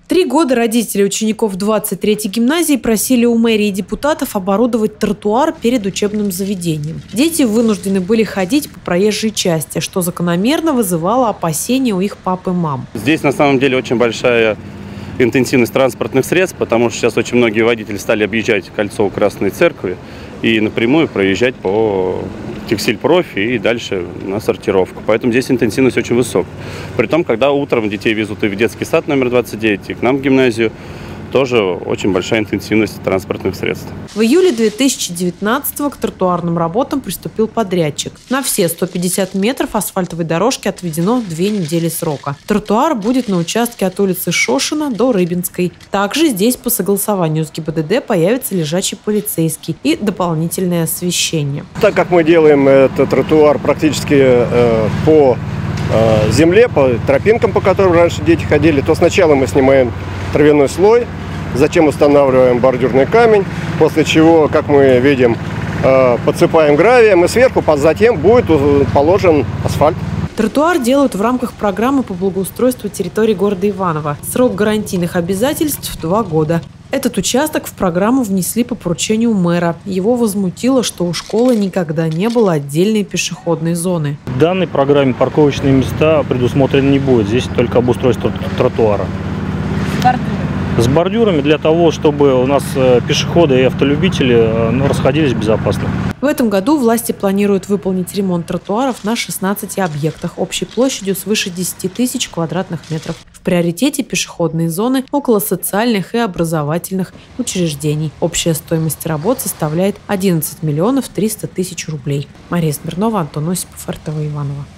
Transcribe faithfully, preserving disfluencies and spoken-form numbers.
Три года родители учеников двадцать третьей гимназии просили у мэрии и депутатов оборудовать тротуар перед учебным заведением. Дети вынуждены были ходить по проезжей части, что закономерно вызывало опасения у их пап и мам. Здесь на самом деле очень большая интенсивность транспортных средств, потому что сейчас очень многие водители стали объезжать кольцо у Красной Церкви и напрямую проезжать по Текстиль-Профи и дальше на сортировку. Поэтому здесь интенсивность очень высокая. Притом, когда утром детей везут и в детский сад номер двадцать девять, и к нам в гимназию, тоже очень большая интенсивность транспортных средств. В июле две тысячи девятнадцатого к тротуарным работам приступил подрядчик. На все сто пятьдесят метров асфальтовой дорожки отведено две недели срока. Тротуар будет на участке от улицы Шошина до Рыбинской. Также здесь по согласованию с ГИБДД появится лежачий полицейский и дополнительное освещение. Так как мы делаем этот тротуар практически э, по э, земле, по тропинкам, по которым раньше дети ходили, то сначала мы снимаем травяной слой, затем устанавливаем бордюрный камень, после чего, как мы видим, подсыпаем гравием, и сверху затем будет положен асфальт. Тротуар делают в рамках программы по благоустройству территории города Иваново. Срок гарантийных обязательств – два года. Этот участок в программу внесли по поручению мэра. Его возмутило, что у школы никогда не было отдельной пешеходной зоны. В данной программе парковочные места предусмотрены не будет. Здесь только обустройство тротуара. С бордюрами для того, чтобы у нас пешеходы и автолюбители ну, расходились безопасно. В этом году власти планируют выполнить ремонт тротуаров на шестнадцати объектах общей площадью свыше десяти тысяч квадратных метров. В приоритете пешеходные зоны около социальных и образовательных учреждений. Общая стоимость работ составляет одиннадцать миллионов триста тысяч рублей. Мария Смирнова, Антон Осипов, эр тэ вэ Иваново.